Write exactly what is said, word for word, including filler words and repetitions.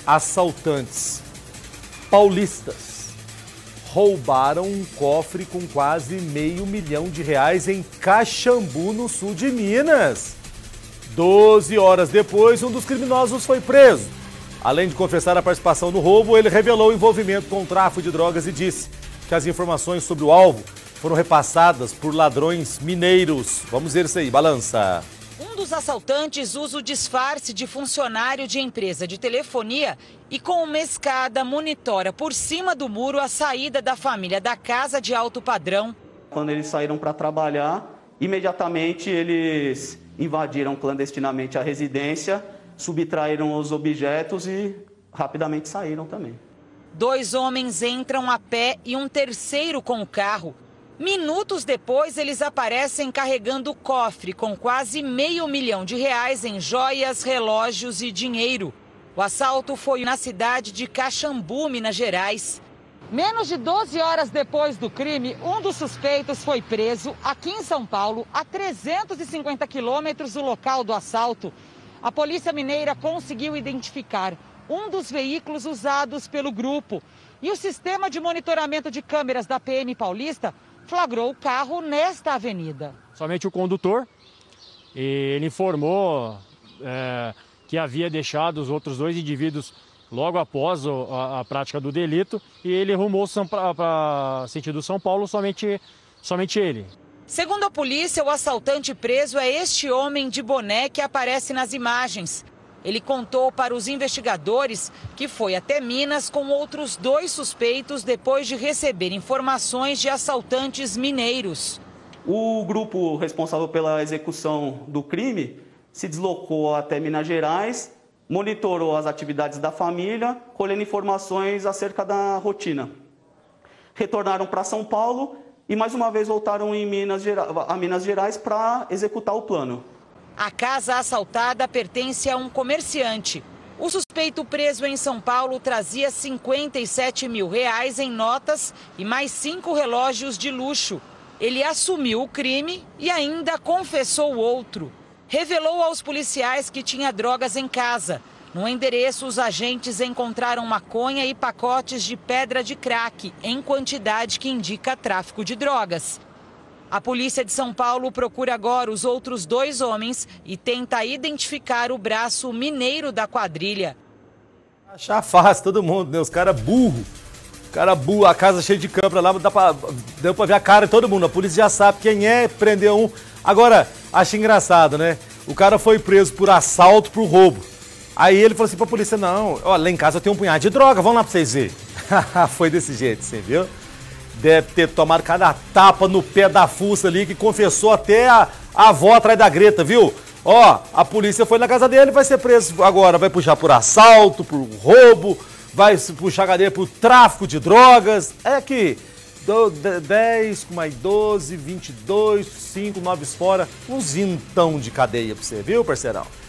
Assaltantes paulistas roubaram um cofre com quase meio milhão de reais em Caxambu, no sul de Minas. Doze horas depois, um dos criminosos foi preso. Além de confessar a participação no roubo, ele revelou o envolvimento com o tráfico de drogas e disse que as informações sobre o alvo foram repassadas por ladrões mineiros. Vamos ver isso aí, balança. Um dos assaltantes usa o disfarce de funcionário de empresa de telefonia e com uma escada monitora por cima do muro a saída da família da casa de alto padrão. Quando eles saíram para trabalhar, imediatamente eles invadiram clandestinamente a residência, subtraíram os objetos e rapidamente saíram também. Dois homens entram a pé e um terceiro com o carro. Minutos depois, eles aparecem carregando o cofre com quase meio milhão de reais em joias, relógios e dinheiro. O assalto foi na cidade de Caxambu, Minas Gerais. Menos de doze horas depois do crime, um dos suspeitos foi preso aqui em São Paulo, a trezentos e cinquenta quilômetros do local do assalto. A Polícia Mineira conseguiu identificar um dos veículos usados pelo grupo. E o sistema de monitoramento de câmeras da P M Paulista flagrou o carro nesta avenida. Somente o condutor, e ele informou é, que havia deixado os outros dois indivíduos logo após o, a, a prática do delito, e ele rumou para sentido São Paulo, somente, somente ele. Segundo a polícia, o assaltante preso é este homem de boné que aparece nas imagens. Ele contou para os investigadores que foi até Minas com outros dois suspeitos depois de receber informações de assaltantes mineiros. O grupo responsável pela execução do crime se deslocou até Minas Gerais, monitorou as atividades da família, colhendo informações acerca da rotina. Retornaram para São Paulo e mais uma vez voltaram em Minas Gerais, a Minas Gerais para executar o plano. A casa assaltada pertence a um comerciante. O suspeito preso em São Paulo trazia cinquenta e sete mil reais em notas e mais cinco relógios de luxo. Ele assumiu o crime e ainda confessou outro. Revelou aos policiais que tinha drogas em casa. No endereço, os agentes encontraram maconha e pacotes de pedra de crack, em quantidade que indica tráfico de drogas. A polícia de São Paulo procura agora os outros dois homens e tenta identificar o braço mineiro da quadrilha. Achar fácil todo mundo, né? Os caras burro. Cara burro, a casa cheia de câmera lá, dá pra, deu pra ver a cara de todo mundo. A polícia já sabe quem é, prendeu um. Agora, acho engraçado, né? O cara foi preso por assalto, por roubo. Aí ele falou assim pra polícia, não, ó, lá em casa eu tenho um punhado de droga, vamos lá pra vocês verem. Foi desse jeito, você viu? Deve ter tomado cada tapa no pé da fuça ali, que confessou até a, a avó atrás da greta, viu? Ó, a polícia foi na casa dele e vai ser preso agora. Vai puxar por assalto, por roubo, vai puxar a cadeia por tráfico de drogas. É que dez com mais doze, vinte e dois, cinco, nove fora, uns vintão de cadeia pra você, viu, parceirão?